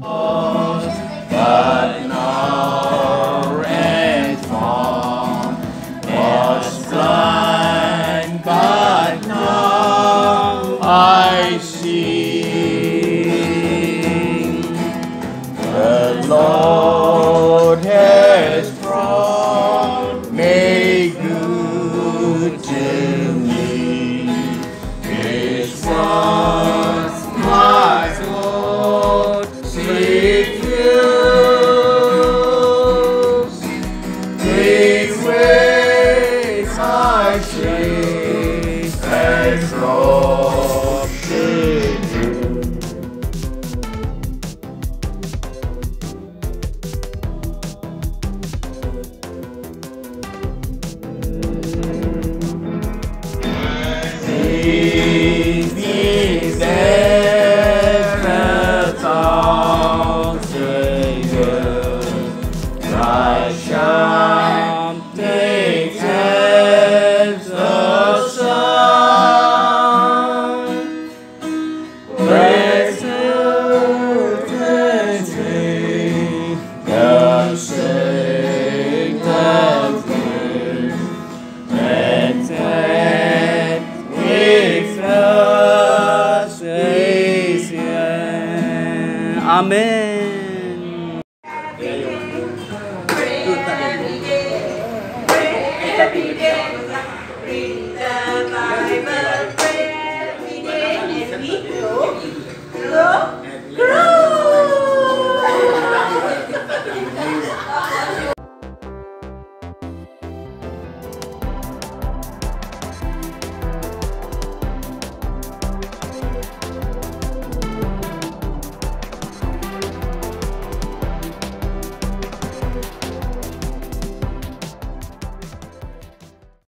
But now and far was blind, but now I see. The Lord has brought me good to me. His was my Lord, refuse. Take away my sin and drop to you. Leave me there at all, Savior. I shall take as the sun. Blessed and sing the sake of grace, and that with us is Amen. Every day, read the Bible, pray every day, and we